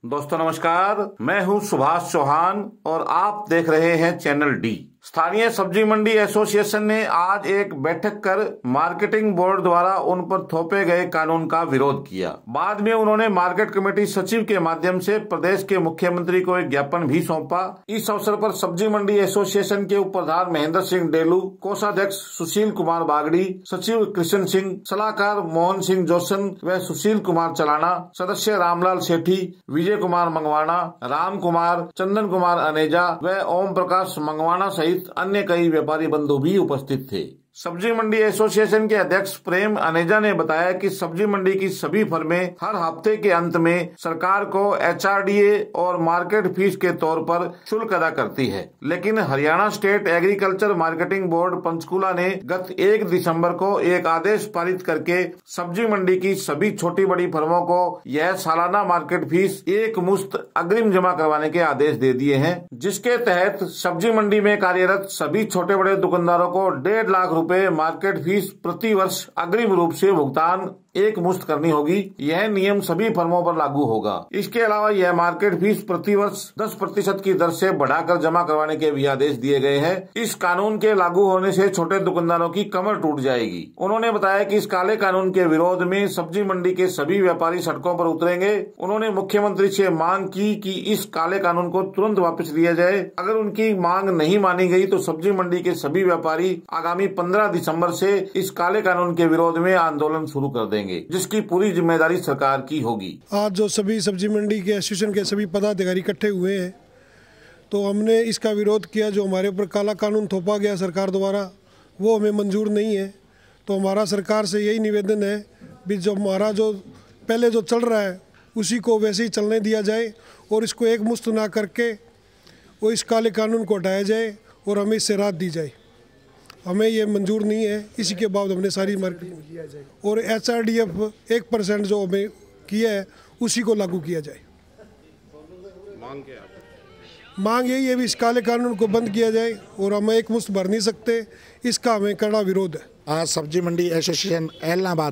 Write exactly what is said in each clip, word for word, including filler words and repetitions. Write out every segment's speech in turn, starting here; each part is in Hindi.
दोस्तों नमस्कार, मैं हूं सुभाष चौहान और आप देख रहे हैं चैनल डी। स्थानीय सब्जी मंडी एसोसिएशन ने आज एक बैठक कर मार्केटिंग बोर्ड द्वारा उन पर थोपे गए कानून का विरोध किया। बाद में उन्होंने मार्केट कमेटी सचिव के माध्यम से प्रदेश के मुख्यमंत्री को एक ज्ञापन भी सौंपा। इस अवसर पर सब्जी मंडी एसोसिएशन के उप प्रधान महेंद्र सिंह डेलू, कोषाध्यक्ष सुशील कुमार बागड़ी, सचिव कृष्ण सिंह, सलाहकार मोहन सिंह जोशन व सुशील कुमार चलाना, सदस्य रामलाल सेठी, विजय कुमार मंगवाना, राम कुमार, चंदन कुमार अनेजा व ओम प्रकाश मंगवाना सहित अन्य कई व्यापारी बंधु भी उपस्थित थे। सब्जी मंडी एसोसिएशन के अध्यक्ष प्रेम अनेजा ने बताया कि सब्जी मंडी की सभी फर्में हर हफ्ते के अंत में सरकार को एच आर डी ए और मार्केट फीस के तौर पर शुल्क अदा करती है, लेकिन Haryana state agriculture marketing board Panchkula ने गत एक दिसंबर को एक आदेश पारित करके सब्जी मंडी की सभी छोटी बड़ी फर्मों को यह सालाना मार्केट फीस एक मुश्त अग्रिम जमा करवाने के आदेश दे दिए हैं, जिसके तहत सब्जी मंडी में कार्यरत सभी छोटे बड़े दुकानदारों को डेढ़ लाख रुपए मार्केट फीस प्रति वर्ष अग्रिम रूप से भुगतान एक मुश्त करनी होगी। यह नियम सभी फर्मों पर लागू होगा। इसके अलावा यह मार्केट फीस प्रति वर्ष दस प्रतिशत की दर से बढ़ाकर जमा करवाने के भी आदेश दिए गए हैं। इस कानून के लागू होने से छोटे दुकानदारों की कमर टूट जाएगी। उन्होंने बताया कि इस काले कानून के विरोध में सब्जी मंडी के सभी व्यापारी सड़कों पर उतरेंगे। उन्होंने मुख्यमंत्री से मांग की कि इस काले कानून को तुरंत वापस लिया जाए। अगर उनकी मांग नहीं मानी गई तो सब्जी मंडी के सभी व्यापारी आगामी पंद्रह दिसंबर से इस काले कानून के विरोध में आंदोलन शुरू कर देंगे, जिसकी पूरी जिम्मेदारी सरकार की होगी। आज जो सभी सब्जी मंडी के एसोसिएशन के सभी पदाधिकारी इकट्ठे हुए हैं, तो हमने इसका विरोध किया। जो हमारे ऊपर काला कानून थोपा गया सरकार द्वारा, वो हमें मंजूर नहीं है। तो हमारा सरकार से यही निवेदन है भी जो हमारा जो पहले जो चल रहा है उसी को वैसे ही चलने दिया जाए और इसको एक मुश्त ना करके वो इस काले कानून को हटाया जाए और हमें इससे राहत दी जाए। हमें ये मंजूर नहीं है। इसी के बाद हमने सारी मार्केट में किया जाए और एच आर डी एफ एक परसेंट जो हमें किया है उसी को लागू किया जाए। मांग क्या? मांग यही है भी इस काले कानून को बंद किया जाए और हम एक मुश्त भर नहीं सकते, इसका हमें कड़ा विरोध है। आज सब्जी मंडी एसोसिएशन एलनाबाद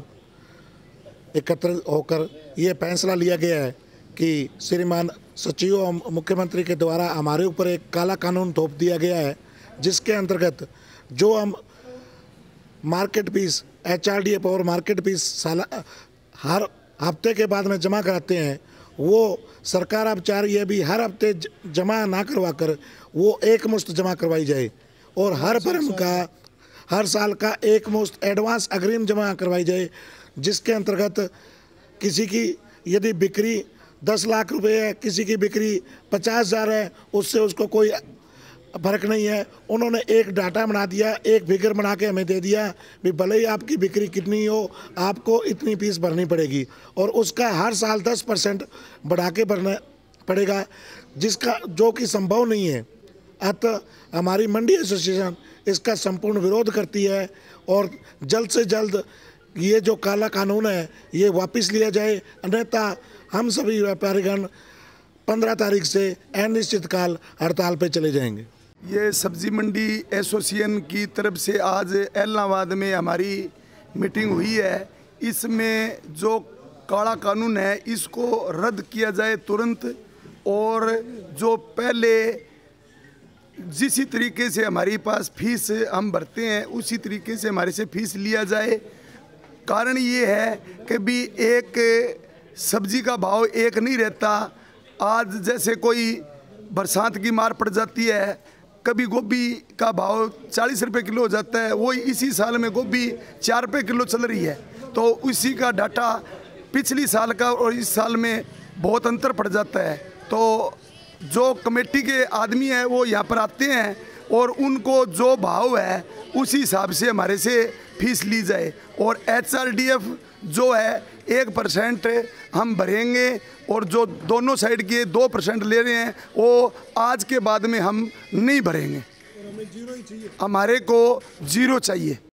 एकत्र होकर ये फैसला लिया गया है कि श्रीमान सचिव और मुख्यमंत्री के द्वारा हमारे ऊपर एक काला कानून थोप दिया गया है, जिसके अंतर्गत जो हम market fees H R D F और मार्केट फीस साला हर हफ्ते के बाद में जमा कराते हैं, वो सरकार अब चाह रही है भी हर हफ्ते जमा ना करवा कर वो एक मुश्त जमा करवाई जाए और हर फर्म का हर साल का एक मुश्त एडवांस अग्रिम जमा करवाई जाए, जिसके अंतर्गत किसी की यदि बिक्री दस लाख रुपए है, किसी की बिक्री पचास हज़ार है, उससे उसको कोई फर्क नहीं है। उन्होंने एक डाटा बना दिया, एक फिगर बना के हमें दे दिया भी भले ही आपकी बिक्री कितनी हो, आपको इतनी फीस भरनी पड़ेगी और उसका हर साल दस परसेंट बढ़ा के भरना पड़ेगा, जिसका जो कि संभव नहीं है। अतः हमारी मंडी एसोसिएशन इसका संपूर्ण विरोध करती है और जल्द से जल्द ये जो काला कानून है ये वापस लिया जाए, अन्यथा हम सभी व्यापारीगण पंद्रह तारीख से अनिश्चितकाल हड़ताल पे चले जाएंगे। ये सब्जी मंडी एसोसिएशन की तरफ से आज एलनाबाद में हमारी मीटिंग हुई है। इसमें जो काला कानून है इसको रद्द किया जाए तुरंत और जो पहले जिस तरीके से हमारे पास फीस हम भरते हैं उसी तरीके से हमारे से फीस लिया जाए। कारण ये है कि भी एक सब्जी का भाव एक नहीं रहता। आज जैसे कोई बरसात की मार पड़ जाती है, कभी गोभी का भाव चालीस रुपये किलो हो जाता है, वही इसी साल में गोभी चार रुपये किलो चल रही है। तो उसी का डाटा पिछली साल का और इस साल में बहुत अंतर पड़ जाता है। तो जो कमेटी के आदमी हैं वो यहाँ पर आते हैं और उनको जो भाव है उसी हिसाब से हमारे से फीस ली जाए और एच आर डी एफ जो है एक परसेंट हम भरेंगे और जो दोनों साइड के दो परसेंट ले रहे हैं वो आज के बाद में हम नहीं भरेंगे। हमारे को जीरो चाहिए।